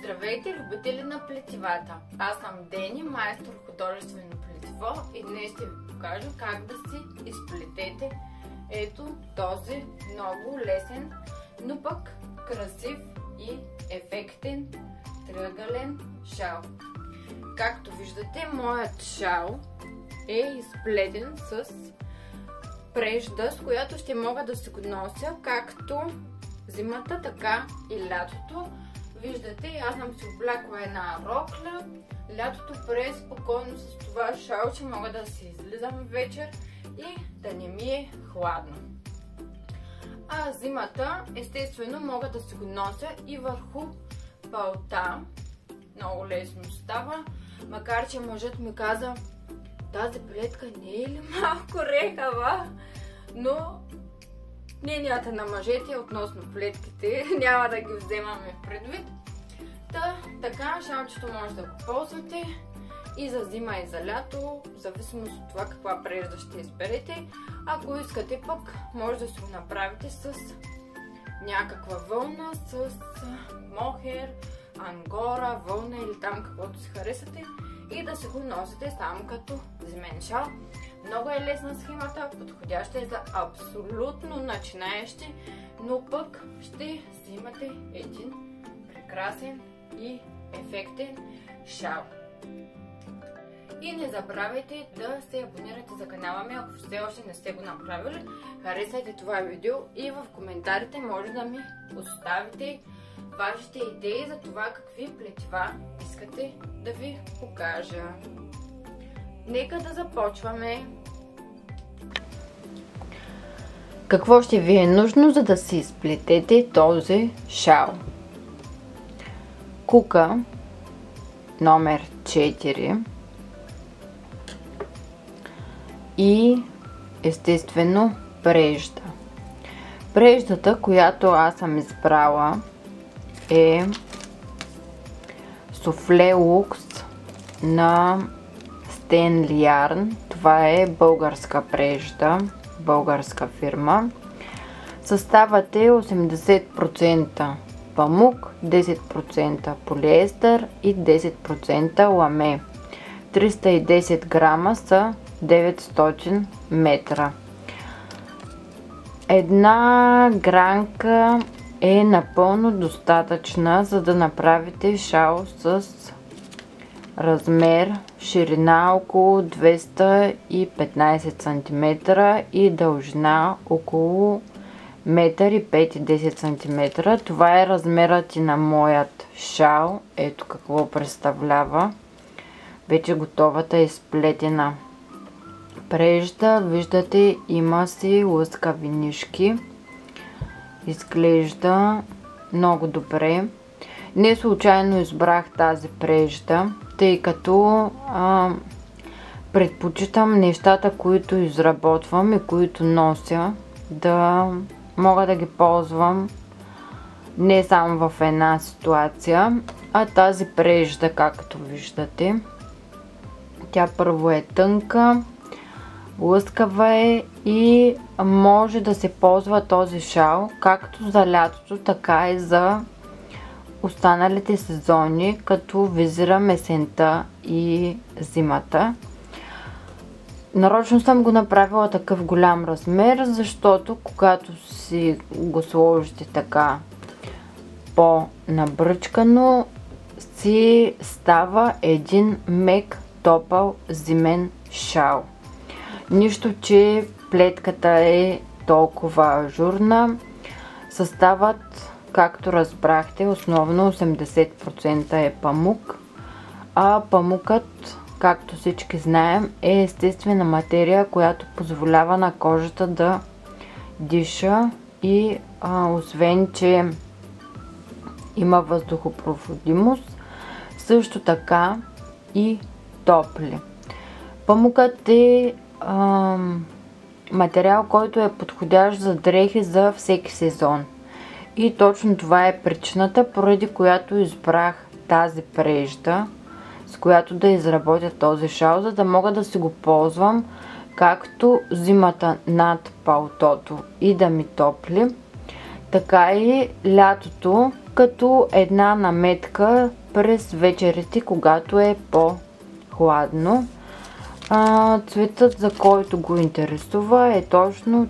Здравейте, любители на плетивата! Аз съм Дени, майстор художествено плетиво, и днес ще ви покажа как да си изплетете ето този много лесен, но пък красив и ефектен триъгълен шал. Както виждате, моят шал е изплетен с прежда, с която ще мога да си го нося както зимата, така и лятото. Виждате, аз съм си облякла една рокля. Лятото преспокойно с това шалче мога да си излизам вечер и да не ми е хладно. А зимата, естествено, мога да си го нося и върху палта. Много лесно става, макар че мъжът ми каза: тази плетка не е ли малко рехава? Но мненията на мъжете относно плетките няма да ги вземаме предвид. Така, шалчето може да го ползвате и за зима, и за лято, в зависимост от това каква прежда ще изберете. Ако искате пък, може да си го направите с някаква вълна, с мохер, ангора, вълна или там каквото си харесате и да си го носите само като зимен шал. Много е лесна схемата, подходяща е за абсолютно начинаещи, но пък ще си имате един прекрасен и ефектен шал. И не забравяйте да се абонирате за канала ми, ако все още не сте го направили. Харесайте това видео и в коментарите може да ми оставите вашите идеи за това какви плетива искате да ви покажа. Нека да започваме. Какво ще ви е нужно, за да си изплетете този шал? Кука номер 4 и естествено прежда. Преждата, която аз съм избрала, е Суфле Лукс на Стенли Ярн. Това е българска прежда, българска фирма. Съставът е 80% памук, 10% полиестер и 10% ламе. 310 грама са 900 метра. Една гранка е напълно достатъчна, за да направите шал с размер ширина около 215 см и дължина около 1,5-10 см. Това е размерът и на моят шал. Ето какво представлява вече готовата изплетена прежда. Виждате, има си лъскави нишки. Изглежда много добре. Не случайно избрах тази прежда, тъй като предпочитам нещата, които изработвам и които нося, да мога да ги ползвам не само в една ситуация, а тази прежда, както виждате, тя първо е тънка, лъскава е и може да се ползва този шал както за лятото, така и за останалите сезони, като визирам есента и зимата. Нарочно съм го направила такъв голям размер, защото когато си го сложите така по-набръчкано, си става един мек, топъл зимен шал. Нищо, че плетката е толкова ажурна. Съставът, както разбрахте, основно 80% е памук, а памукът, както всички знаем, е естествена материя, която позволява на кожата да диша и освен, че има въздухопроводимост, също така и топли. Памукът е материал, който е подходящ за дрехи за всеки сезон. И точно това е причината, поради която избрах тази прежда, с която да изработя този шал, за да мога да си го ползвам както зимата над палтото и да ми топли, така и лятото като една наметка през вечерите, когато е по-хладно. Цветът, за който го интересува, е точно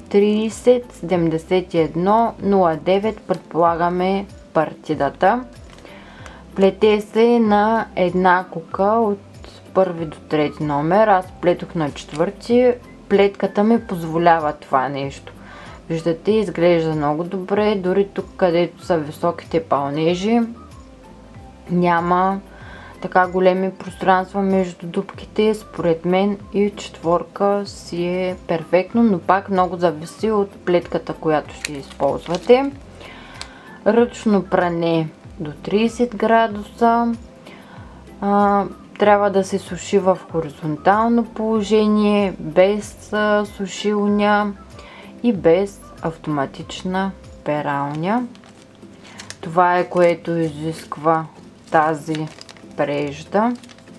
307109, предполагаме партидата. Плете се на една кука от първи до трети номер. Аз плетох на четвърти. Плетката ми позволява това нещо. Виждате, изглежда много добре. Дори тук, където са високите пълнежи, няма така големи пространства между дупките. Според мен и четворка си е перфектно, но пак много зависи от плетката, която ще използвате. Ръчно пране до 30 градуса. Трябва да се суши в хоризонтално положение, без сушилня и без автоматична пералня. Това е, което изисква тази прежда.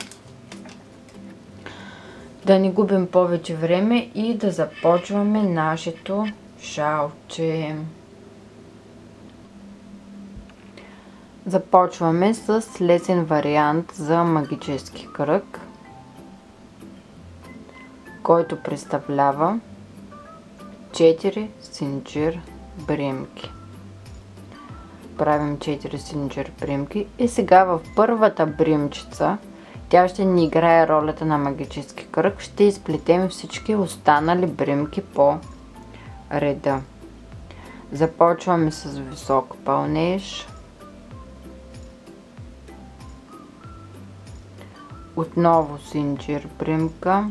Да не губим повече време и да започваме нашето шалче. Започваме с лесен вариант за магически кръг, който представлява 4 синджир бримки. Правим 4 синджир бримки и сега в първата бримчица, тя ще ни играе ролята на магически кръг, ще изплетем всички останали бримки по реда. Започваме с висок пълнеж. Отново синджир бримка.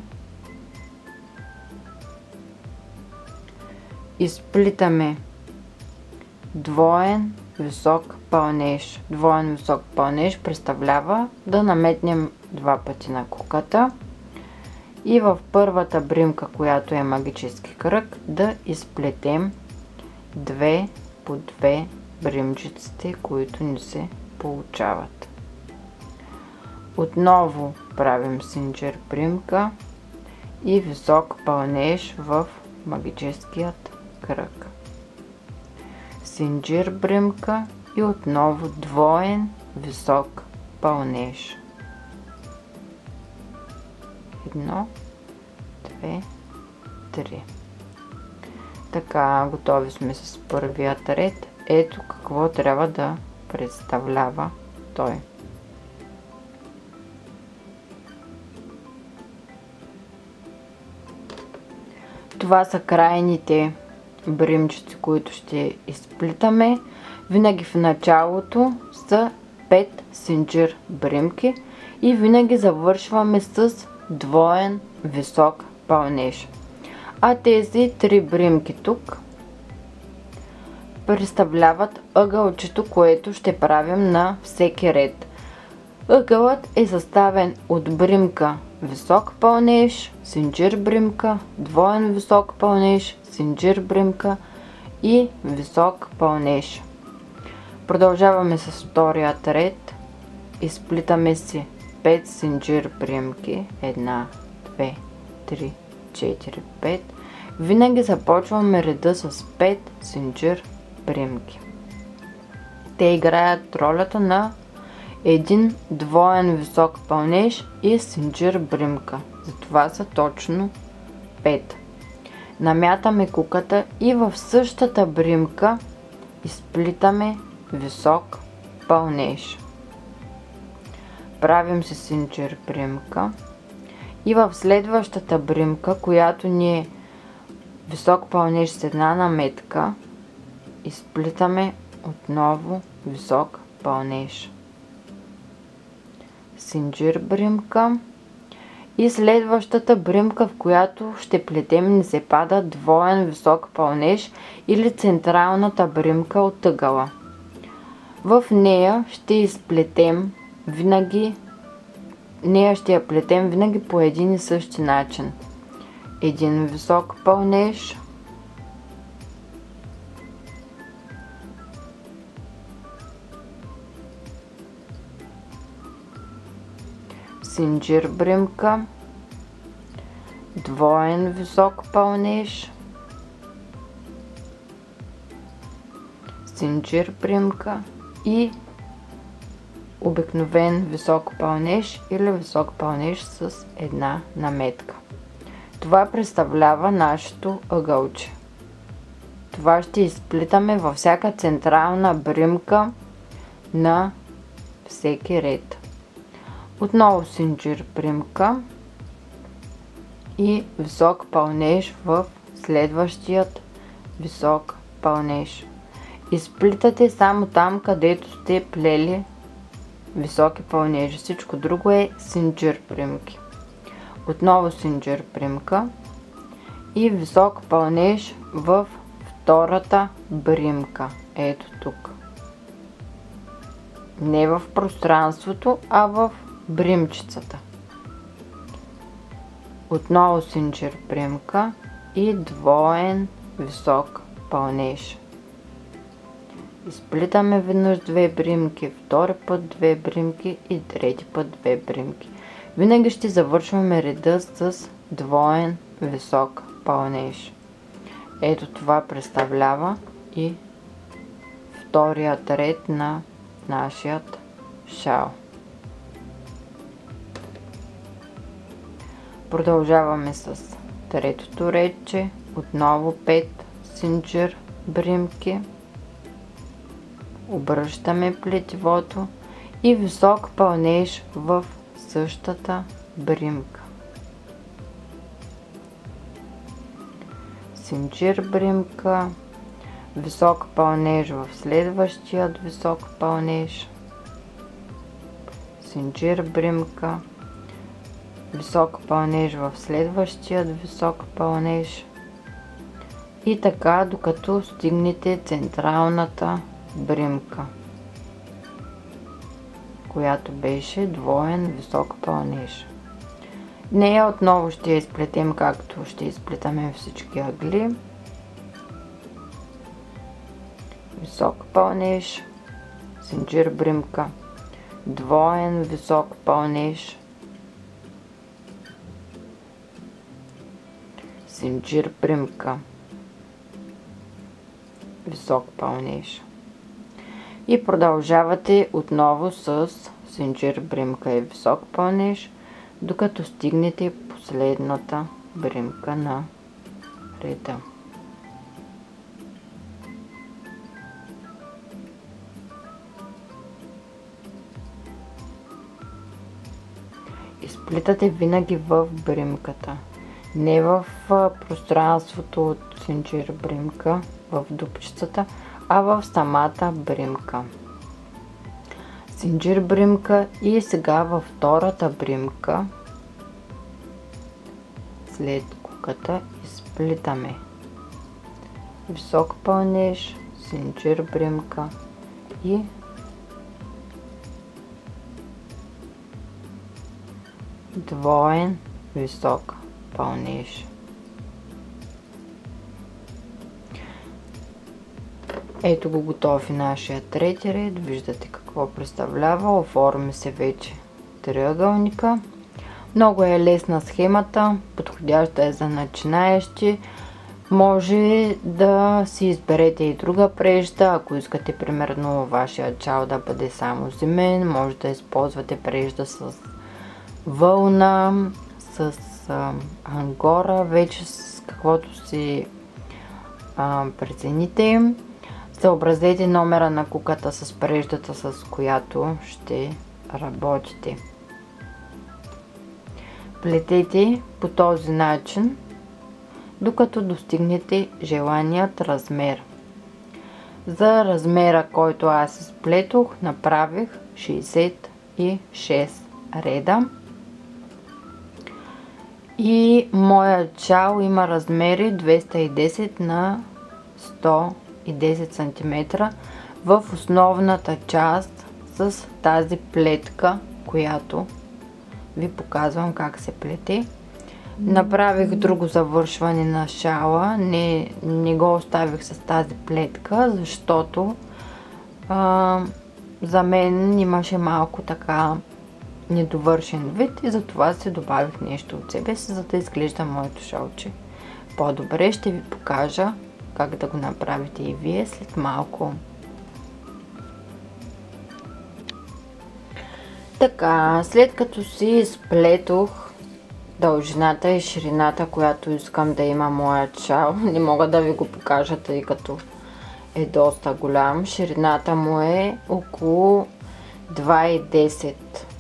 Изплитаме двоен висок пълнеж. Двоен висок пълнеж представлява да наметнем два пъти на куката и в първата бримка, която е магически кръг, да изплетем 2 по 2 бримчиците, които ни се получават. Отново правим синджир бримка и висок пълнеж в магическият кръг. Синджир бримка и отново двоен висок пълнеж. 1, 2, 3. Така, готови сме с първият ред. Ето какво трябва да представлява той. Това са крайните бримчици, които ще изплитаме. Винаги в началото са 5 синджир бримки и винаги завършваме с двоен висок пълнеж. А тези 3 бримки тук представляват ъгълчето, което ще правим на всеки ред. Ъгълът е съставен от бримка висок пълнеж, синджир бримка, двоен висок пълнеж, синджир бримка и висок пълнеж. Продължаваме с вторият ред. Изплитаме си 5 синджир бримки. 1, 2, 3, 4, 5. Винаги започваме реда с 5 синджир бримки. Те играят ролята на един двоен висок пълнеж и синджир бримка. Затова са точно 5. Намятаме куката и в същата бримка изплитаме висок пълнеж. Правим си синджир бримка и в следващата бримка, която ни е висок пълнеж с една наметка, изплитаме отново висок пълнеж. Синджир бримка и следващата бримка, в която ще плетем, ни се пада двоен висок пълнеж или централната бримка от ъгъла. В нея ще изплетем винаги, ще я плетем винаги по един и същи начин. Един висок пълнеж, синджир бримка, двоен висок пълнеж, синджир бримка и обикновен висок пълнеж или висок пълнеж с една наметка. Това представлява нашето ъгълче. Това ще изплитаме във всяка централна бримка на всеки ред. Отново синджир бримка и висок пълнеж в следващият висок пълнеж. Изплитате само там, където сте плели високи пълнежи. Всичко друго е синджир бримки. Отново синджир бримка и висок пълнеж в втората бримка. Ето тук. Не в пространството, а в бримчицата. Отново синджир бримка и двоен висок пълнеж. Изплитаме веднъж две бримки, втори път две бримки и трети път две бримки. Винаги ще завършваме реда с двоен висок пълнеж. Ето това представлява и вторият ред на нашият шал. Продължаваме с третото редче. Отново 5 синджир бримки. Обръщаме плетивото и висок пълнеж в същата бримка. Синджир бримка, висок пълнеж в следващият висок пълнеж, синджир бримка, висок пълнеж в следващият висок пълнеж и така докато стигнете централната бримка, която беше двоен висок пълнеж. Нея отново ще я изплетем, както ще изплетаме всички ъгли. Висок пълнеж, синджир бримка, двоен висок пълнеж, синджир бримка, висок пълнеж. И продължавате отново с синджир бримка и висок пълнеж, докато стигнете последната бримка на реда. Изплитате винаги в бримката, не в пространството от синджир бримка, в дупчицата, а в самата бримка. Синджир бримка и сега във втората бримка след куката изплитаме висок пълнеж, синджир бримка и двоен висок пълнеж. Ето го готов и нашия трети ред. Виждате какво представлява. Оформи се вече триъгълника. Много е лесна схемата. Подходяща е за начинаещи. Може да си изберете и друга прежда. Ако искате примерно вашия чал да бъде само зимен, може да използвате прежда с вълна, с ангора, вече с каквото си прецените. Съобразете номера на куката с преждата, с която ще работите. Плетете по този начин, докато достигнете желаният размер. За размера, който аз изплетох, направих 66 реда. И моят чал има размери 210 на 110 см в основната част с тази плетка, която ви показвам как се плете. Направих друго завършване на шала, не го оставих с тази плетка, защото за мен имаше малко така недовършен вид и затова си добавих нещо от себе си, за да изглежда моето шалче по-добре. Ще ви покажа как да го направите и вие след малко. Така, след като си изплетох дължината и ширината, която искам да има моят шал, не мога да ви го покажа, тъй като е доста голям. Ширината му е около 2,10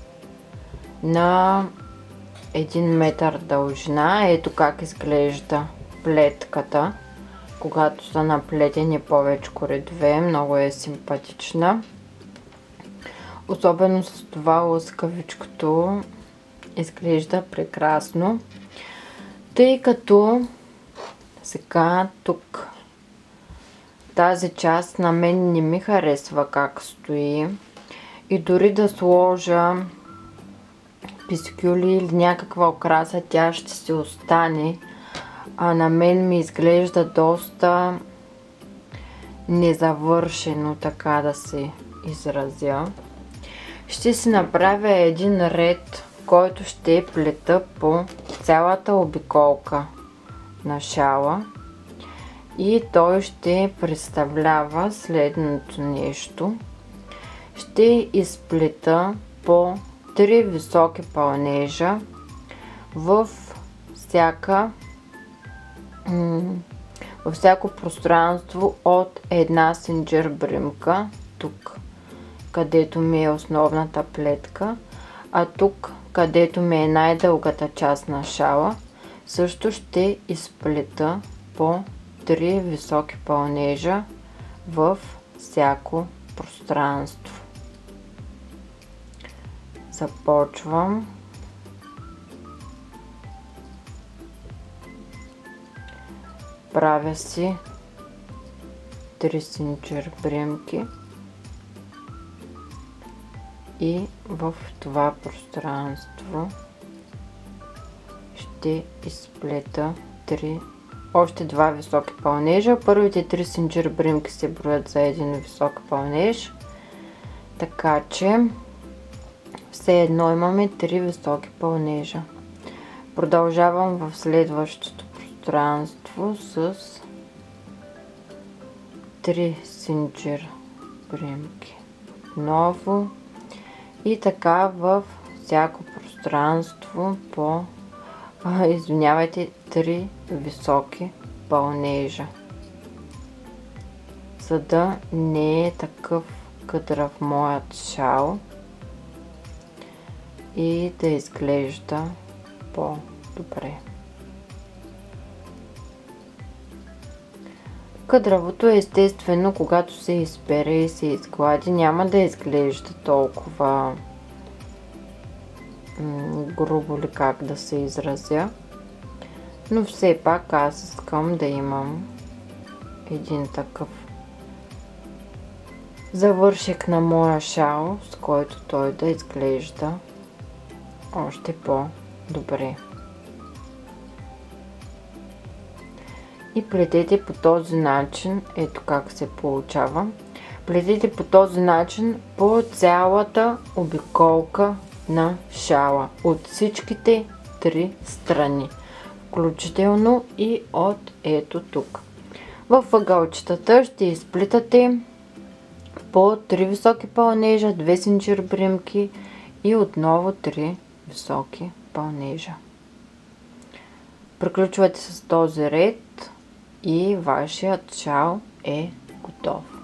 на 1 метър дължина. Ето как изглежда плетката, когато са наплетени повече редове. Много е симпатична. Особено с това лъскавичкото изглежда прекрасно. Тъй като сега тук тази част на мен не ми харесва как стои. И дори да сложа пискюли или някаква украса, тя ще си остане. А на мен ми изглежда доста незавършено, така да се изразя. Ще си направя един ред, който ще плета по цялата обиколка на шала. И той ще представлява следното нещо. Ще изплета по 3 високи пълнежа във всяко пространство от една синджир бримка. Тук, където ми е основната плетка, а тук, където ми е най-дългата част на шала, също ще изплета по 3 високи пълнежа във всяко пространство. Започвам. Правя си 3 синджир бримки и в това пространство ще изплета още 2 високи пълнежа. Първите 3 синджир бримки се броят за един висок пълнеж, така че все едно имаме 3 високи пълнежа. Продължавам в следващото пространство с 3 синджир бримки отново и така във всяко пространство по 3 високи пълнежа, за да не е такъв къдрав моят шал и да изглежда по-добре. Къдравото естествено, когато се изпере и се изглади, няма да изглежда толкова грубо ли, как да се изразя, но все пак аз искам да имам един такъв завършек на моя шал, с който той да изглежда още по-добре. И плетете по този начин, ето как се получава. Плетете по този начин по цялата обиколка на шала, от всичките 3 страни, включително и от ето тук. В ъгълчетата ще изплитате по 3 високи пълнежа, 2 синджир бримки и отново 3 високи пълнежа. Приключвате с този ред и вашият шал е готов.